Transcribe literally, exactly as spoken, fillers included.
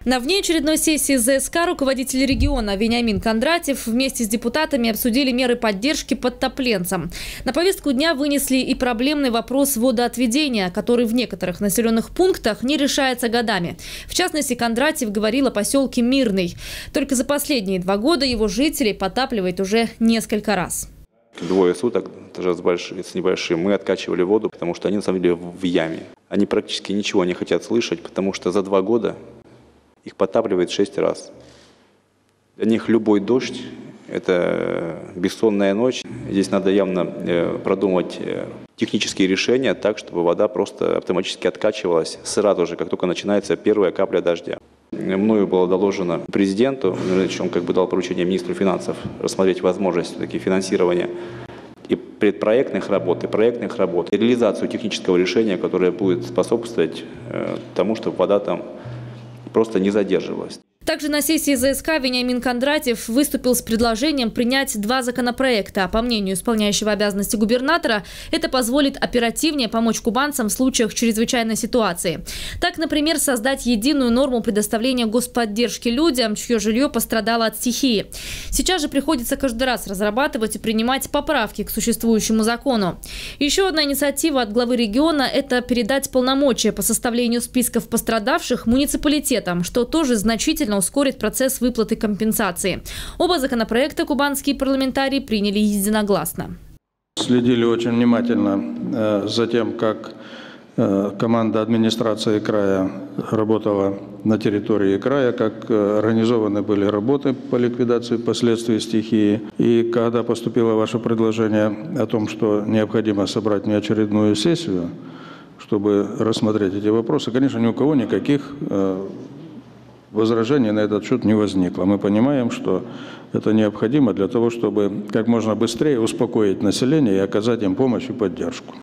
На внеочередной сессии ЗСК руководитель региона Вениамин Кондратьев вместе с депутатами обсудили меры поддержки подтопленцам. На повестку дня вынесли и проблемный вопрос водоотведения, который в некоторых населенных пунктах не решается годами. В частности, Кондратьев говорил о поселке Мирный. Только за последние два года его жителей подтапливает уже несколько раз. Двое суток, даже с, большим, с небольшим, мы откачивали воду, потому что они на самом деле в яме. Они практически ничего не хотят слышать, потому что за два года их подтапливает шесть раз. Для них любой дождь – это бессонная ночь. Здесь надо явно продумать технические решения так, чтобы вода просто автоматически откачивалась сразу же, как только начинается первая капля дождя. Мною было доложено президенту, он как бы дал поручение министру финансов рассмотреть возможность такие финансирования и предпроектных работ, и проектных работ, и реализацию технического решения, которое будет способствовать тому, чтобы вода там просто не задерживалась. Также на сессии ЗСК Вениамин Кондратьев выступил с предложением принять два законопроекта. По мнению исполняющего обязанности губернатора, это позволит оперативнее помочь кубанцам в случаях чрезвычайной ситуации. Так, например, создать единую норму предоставления господдержки людям, чье жилье пострадало от стихии. Сейчас же приходится каждый раз разрабатывать и принимать поправки к существующему закону. Еще одна инициатива от главы региона – это передать полномочия по составлению списков пострадавших муниципалитетам, что тоже значительно ускорит процесс выплаты компенсации. Оба законопроекта кубанские парламентарии приняли единогласно. Следили очень внимательно за тем, как команда администрации края работала на территории края, как организованы были работы по ликвидации последствий стихии. И когда поступило ваше предложение о том, что необходимо собрать неочередную сессию, чтобы рассмотреть эти вопросы, конечно, ни у кого никаких возражений на этот счет не возникло. Мы понимаем, что это необходимо для того, чтобы как можно быстрее успокоить население и оказать им помощь и поддержку.